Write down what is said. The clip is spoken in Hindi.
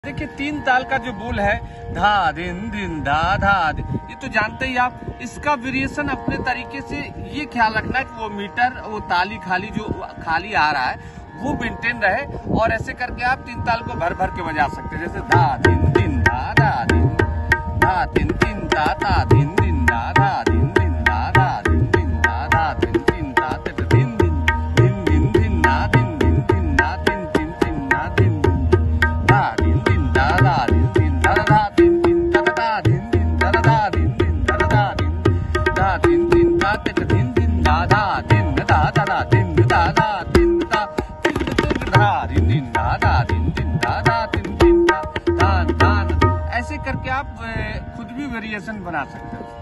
देखिए 3 ताल का जो बोल है धा दिन दिन धा धा दिन, ये तो जानते ही आप। इसका वेरिएशन अपने तरीके से ये ख्याल रखना कि वो मीटर वो ताली खाली जो खाली आ रहा है वो मेंटेन रहे, और ऐसे करके आप 3 ताल को भर भर के बजा सकते हैं। जैसे धा दिन दिन धा धा दिन, धा दिन दिन धा धा दिन दिन धा धा दिन दिन धा धा दिन दिन धा धा दिन दिन धा दिन दिन दिन दिन दिन धा दिन दिन दिन धा दिन दिन दिन धा दिन धा दिन दिन धा धा दिन दिन धा धा दिन दिन धा धा दिन दिन धा धा दिन दिन धा धा दिन धा दिन दिन धा दिन दिन धा धा दिन धा धा दिन धा धा दिन धा धा दिन दिन धा धा दिन दिन धा धा दिन दिन धा धा। ऐसे करके आप खुद भी वेरिएशन बना सकते हो।